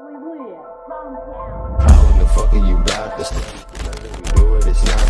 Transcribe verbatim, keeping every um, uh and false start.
we live. Hometown. How in the fuck are you got this? Do it, it's not